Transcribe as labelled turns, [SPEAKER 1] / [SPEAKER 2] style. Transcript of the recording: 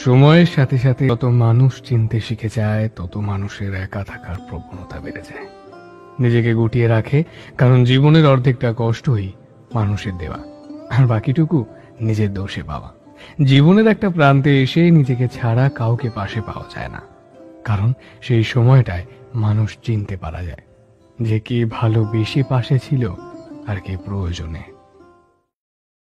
[SPEAKER 1] সময়ের সাথে সাথে যত মানুষ চিনতে শিখে যায় তত মানুষের একা থাকার প্রবণতা বেড়ে যায়। নিজেকে গুটিয়ে রাখে, কারণ জীবনের অর্ধেকটা কষ্টই মানুষের দেওয়া, আর বাকিটুকু নিজের দোষে পাওয়া। জীবনের একটা প্রান্তে এসে নিজেকে ছাড়া কাউকে পাশে পাওয়া যায় না, কারণ সেই সময়টায় মানুষ চিনতে পারা যায় যে কে ভালোবেসে পাশে ছিল আর কে প্রয়োজনে।